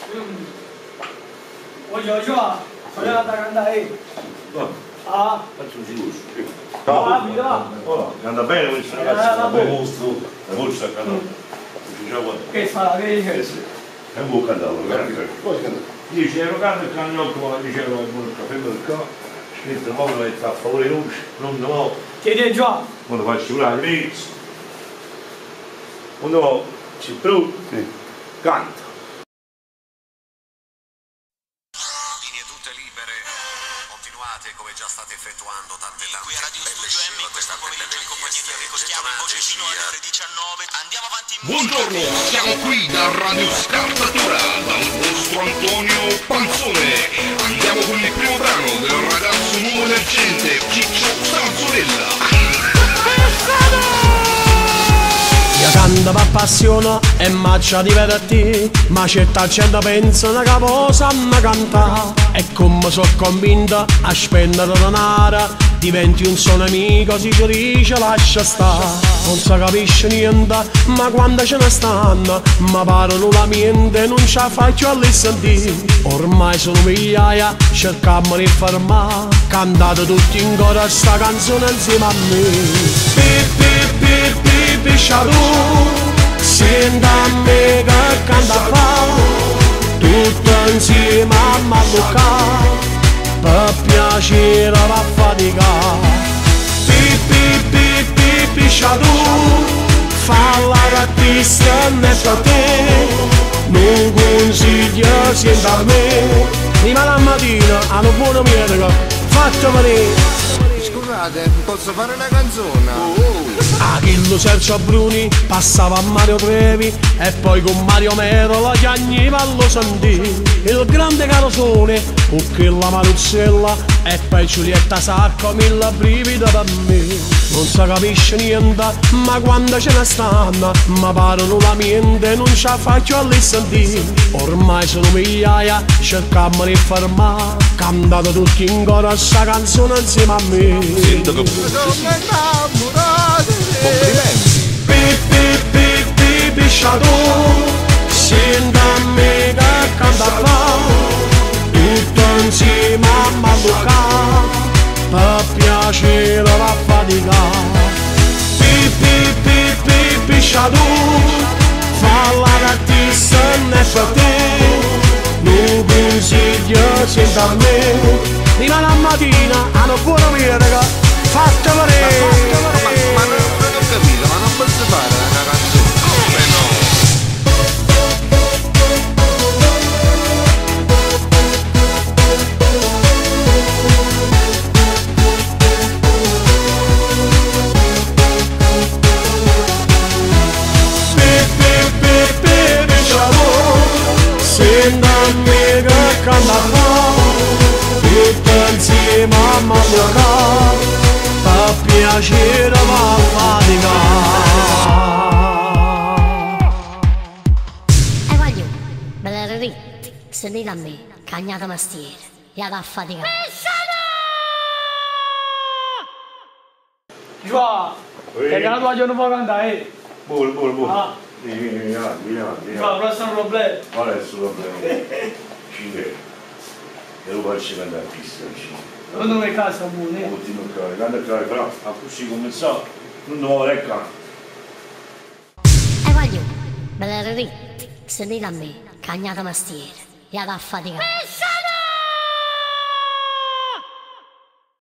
Voglio già, sono andata a cantare. Ah, faccio un giusto. No, canta bene questo ragazzo, è un mostro, è molto staccato. Che fa? Che dice? È un buon cantatore, poi canta. Dice, ero canto il cagnocco, ma dicevo, il buon caffè del capo, scritto, ma lo metto a favore di luce, non devo. Chiedi già. Quando faccio curare l'inizio. Quando ci provo, canta. Come già state effettuando tante qui a Radio Studio M in questa pomeriggio in compagnia di Enrico Schiavo in voce fino alle ore 19. Andiamo avanti. Buongiorno, siamo qui da Radio Scartatura dal vostro Antonio Panzone. Andiamo con il primo brano del ragazzo nuovo emergente Ciccio Sanzonella. Io canto per passione e maccia divertì, ma certa gente pensano che possano cantare. E come sono convinta a spendere denaro, diventi un suo nemico, si ci dice lascia stare. Non si capisce niente, ma quando ce ne stanno, ma parlano la mente, non ci faccio a sentire. Ormai sono migliaia, cercammo di fermare, cantate tutti in coro sta canzone insieme a me. Pisciato, senti a me che canta fa, tutto insieme a Mallucca, per piacere va a faticare. Pisciato, fa l'artista netto a te, non consiglio senti a me, prima la mattina hanno buona musica, faccio vedere. Scusate, posso fare una canzone? Achillo Sergio Bruni passava a Mario Trevi e poi con Mario Mero la chiagniva lo sentì. Il grande Carosone, quella Maruzzella e poi Giulietta Sacco, mille brividi per me. Non si capisce niente, ma quando ce ne stanno, ma parlano la mente, non ci faccio a sentire. Ormai sono migliaia, cercammo di fermare, cantate tutti in coro sta canzone insieme a me. Sento che sono innamorato. Complimenti. Pisciato, senti a me che canta fa, tutto insieme a Mallucca, per piacere va a faticare. Pisciato, fa l'artista netto a te, non consiglio senti a me, prima la mattina hanno buona musica, fatta vedere. Ma non ho capito, ma non posso fare una canzone? Come no? Senti a me che canta fa, tutto insieme a Mallucca, per piacere va a faticare. E voglio, bella ri, sentite a me, cagnata mestiere, e ad a faticare. Già, che la tua non può cantare. Buono. Vieni avanti. Già, questo è un problema. Qual è il suo problema? Cinque. E lo faccio cantare a pista vicino. Secondo me casa buone. Ultimo caro, canta caro, però a così cominciò, non devo recca. E voglio, bella ri, sentite a me, cagnata mestiere, e ad a faticare.